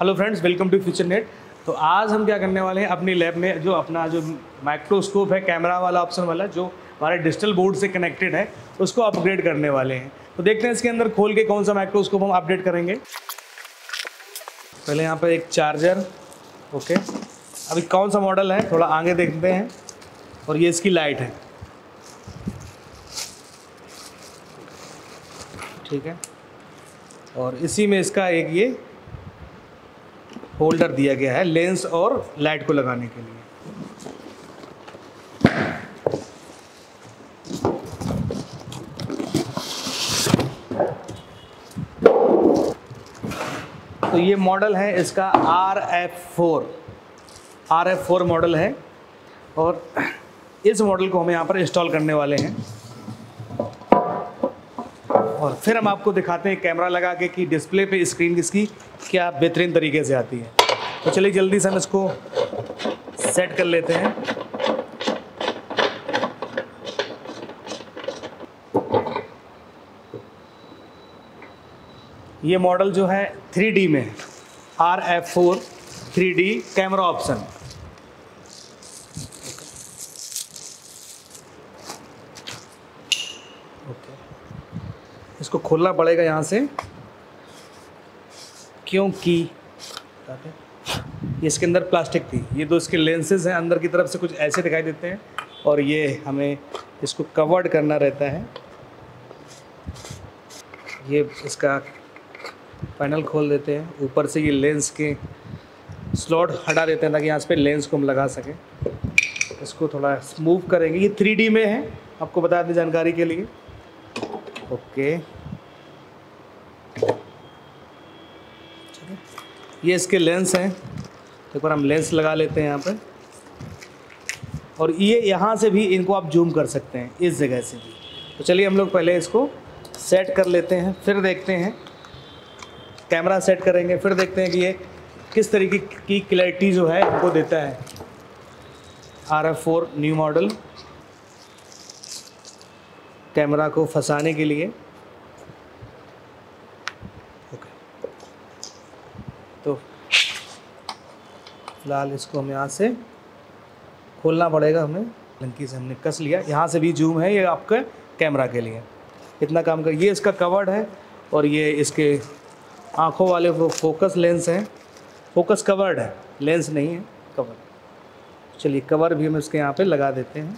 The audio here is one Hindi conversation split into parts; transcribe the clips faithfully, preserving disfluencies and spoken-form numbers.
Hello friends, welcome to future net. तो आज हम क्या करने वाले हैं, अपनी लैब में जो अपना जो माइक्रोस्कोप है, कैमरा वाला ऑप्शन वाला, जो हमारे डिजिटल बोर्ड से कनेक्टेड है, उसको अपग्रेड करने वाले हैं। तो देखते हैं इसके अंदर खोल के कौन सा माइक्रोस्कोप हम अपडेट करेंगे। पहले यहाँ पर एक चार्जर, ओके। अभी कौन सा मॉडल है थोड़ा आगे देखते हैं। और ये इसकी लाइट है, ठीक है। और इसी में इसका एक ये होल्डर दिया गया है लेंस और लाइट को लगाने के लिए। तो ये मॉडल है इसका R F four R F four model है। और इस मॉडल को हम यहाँ पर इंस्टॉल करने वाले हैं और फिर हम आपको दिखाते हैं कैमरा लगा के कि डिस्प्ले पे स्क्रीन इसकी क्या बेहतरीन तरीके से आती है। तो चलिए जल्दी से हम इसको सेट कर लेते हैं। ये मॉडल जो है थ्री डी में है, R F four three D camera option. इसको खोलना पड़ेगा यहाँ से, क्योंकि ये इसके अंदर प्लास्टिक थी। ये दो इसके लेंसेज हैं, अंदर की तरफ से कुछ ऐसे दिखाई देते हैं और ये हमें इसको कवर्ड करना रहता है। ये इसका पैनल खोल देते हैं, ऊपर से ये लेंस के स्लॉट हटा देते हैं ताकि यहाँ पे लेंस को हम लगा सकें। इसको थोड़ा स्मूव करेंगे। ये थ्री डी में है, आपको बता दें जानकारी के लिए, ओके। ये इसके लेंस हैं, एक बार हम लेंस लगा लेते हैं यहाँ पर। और ये यहाँ से भी इनको आप जूम कर सकते हैं, इस जगह से भी। तो चलिए हम लोग पहले इसको सेट कर लेते हैं, फिर देखते हैं। कैमरा सेट करेंगे, फिर देखते हैं कि ये किस तरीके की क्लैरिटी जो है वो देता है। R F four new model camera को फंसाने के लिए, ओके। तो फिलहाल इसको हम यहाँ से खोलना पड़ेगा, हमें लंकी से हमने कस लिया। यहाँ से भी जूम है, ये आपका कैमरा के लिए इतना काम कर। ये इसका कवर्ड है और ये इसके आँखों वाले वो फोकस लेंस हैं। फोकस कवर्ड है, लेंस नहीं है, कवर। चलिए कवर भी हम इसके यहाँ पे लगा देते हैं।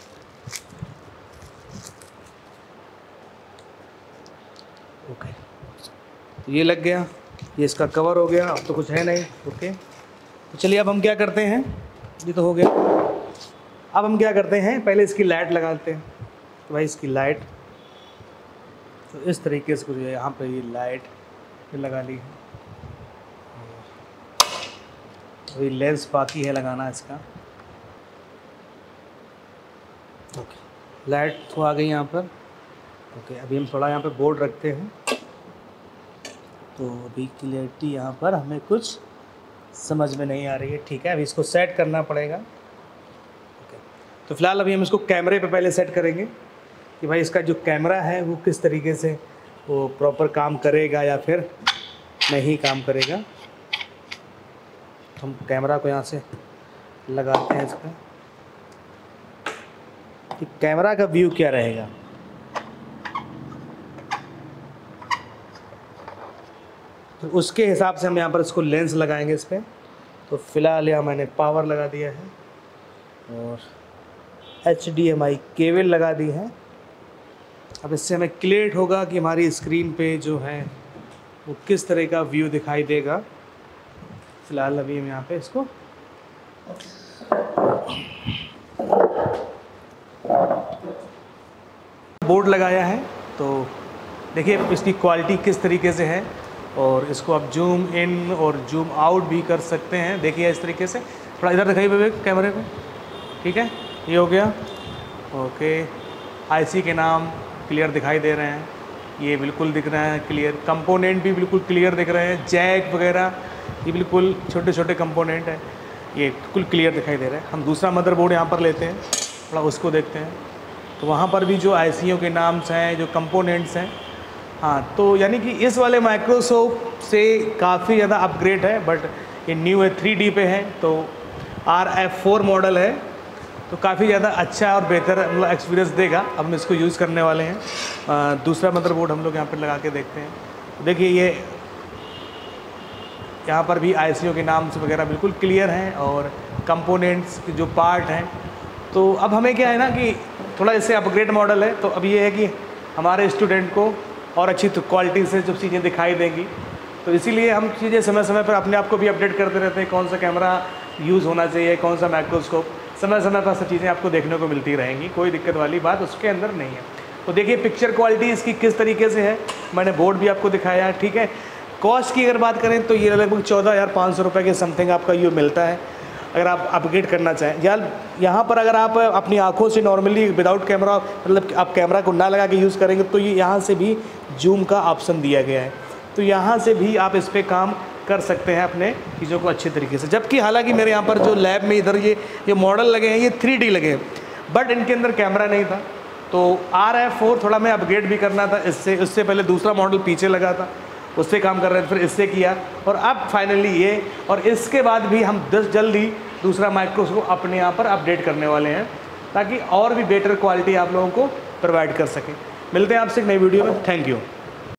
ओके, तो ये लग गया, ये इसका कवर हो गया। अब तो कुछ है नहीं, ओके। तो चलिए अब हम क्या करते हैं, ये तो हो गया। अब हम क्या करते हैं, पहले इसकी लाइट लगाते हैं। तो भाई इसकी लाइट तो इस तरीके से, यहाँ पे ये लाइट लगा ली है। अभी लेंस बाकी है लगाना इसका, ओके। लाइट तो आ गई यहाँ पर, ओके। अभी हम थोड़ा यहाँ पे बोर्ड रखते हैं, तो अभी क्लियरिटी यहाँ पर हमें कुछ समझ में नहीं आ रही है, ठीक है। अभी इसको सेट करना पड़ेगा, ओके। तो फिलहाल अभी हम इसको कैमरे पे पहले सेट करेंगे कि भाई इसका जो कैमरा है वो किस तरीके से वो प्रॉपर काम करेगा या फिर नहीं काम करेगा। तो हम कैमरा को यहाँ से लगाते हैं इसका, कि कैमरा का व्यू क्या रहेगा। तो उसके हिसाब से हम यहाँ पर इसको लेंस लगाएंगे इस पर। तो फिलहाल यहाँ मैंने पावर लगा दिया है और H D M I cable लगा दी है। अब इससे हमें क्लियर होगा कि हमारी स्क्रीन पे जो है वो किस तरह का व्यू दिखाई देगा। फिलहाल अभी हम यहाँ पे इसको बोर्ड लगाया है, तो देखिए इसकी क्वालिटी किस तरीके से है। और इसको आप जूम इन और जूम आउट भी कर सकते हैं। देखिए इस तरीके से, थोड़ा इधर दिखाइए विवेक कैमरे पे, ठीक है। ये हो गया, ओके। आईसी के नाम क्लियर दिखाई दे रहे हैं, ये बिल्कुल दिख रहे हैं क्लियर। कंपोनेंट भी बिल्कुल क्लियर दिख रहे हैं, जैक वगैरह ये बिल्कुल छोटे छोटे कंपोनेंट है, ये बिल्कुल क्लियर दिखाई दे रहा है। हम दूसरा मदरबोर्ड यहाँ पर लेते हैं, थोड़ा उसको देखते हैं। तो वहाँ पर भी जो आईसीओ के नाम्स हैं, जो कंपोनेंट्स हैं, हाँ, तो यानी कि इस वाले माइक्रोस्कोप से काफ़ी ज़्यादा अपग्रेड है, बट ये न्यू है, थ्री डी पे है, तो आर एफ फोर मॉडल है, तो काफ़ी ज़्यादा अच्छा और बेहतर मतलब एक्सपीरियंस देगा। अब हम इसको यूज़ करने वाले हैं। आ, दूसरा मदरबोर्ड हम लोग यहाँ पर लगा के देखते हैं। देखिए ये यहाँ पर भी आई सी ओ के नाम से वगैरह बिल्कुल क्लियर हैं और कंपोनेंट्स के जो पार्ट हैं। तो अब हमें क्या है ना कि थोड़ा इससे अपग्रेड मॉडल है, तो अब ये है कि हमारे स्टूडेंट को और अच्छी क्वालिटी से जब चीज़ें दिखाई देंगी, तो इसीलिए हम चीज़ें समय समय पर अपने आप को भी अपडेट करते रहते हैं। कौन सा कैमरा यूज़ होना चाहिए, कौन सा माइक्रोस्कोप, समय समय पर सब चीज़ें आपको देखने को मिलती रहेंगी, कोई दिक्कत वाली बात उसके अंदर नहीं है। तो देखिए पिक्चर क्वालिटी इसकी किस तरीके से है, मैंने बोर्ड भी आपको दिखाया है, ठीक है। कॉस्ट की अगर बात करें तो ये लगभग चौदह हज़ार पाँच सौ रुपये के समथिंग आपका ये मिलता है अगर आप अपग्रेड करना चाहें। यार यहाँ पर अगर आप अपनी आंखों से नॉर्मली विदाउट कैमरा, मतलब आप कैमरा को ना लगा के यूज़ करेंगे, तो ये यहाँ से भी जूम का ऑप्शन दिया गया है, तो यहाँ से भी आप इस पर काम कर सकते हैं अपने चीज़ों को अच्छे तरीके से। जबकि हालांकि मेरे यहाँ पर जो लैब में इधर ये ये मॉडल लगे हैं, ये थ्री डी लगे हैं, बट इनके अंदर कैमरा नहीं था। तो आर एफ फोर थोड़ा मैं अपग्रेड भी करना था इससे, उससे पहले दूसरा मॉडल पीछे लगा था, उससे काम कर रहे थे, फिर इससे किया, और अब फाइनली ये, और इसके बाद भी हम दस जल्दी दूसरा माइक्रोस्कोप अपने यहाँ पर अपडेट करने वाले हैं, ताकि और भी बेटर क्वालिटी आप लोगों को प्रोवाइड कर सकें। मिलते हैं आपसे एक नई वीडियो में। Thank you.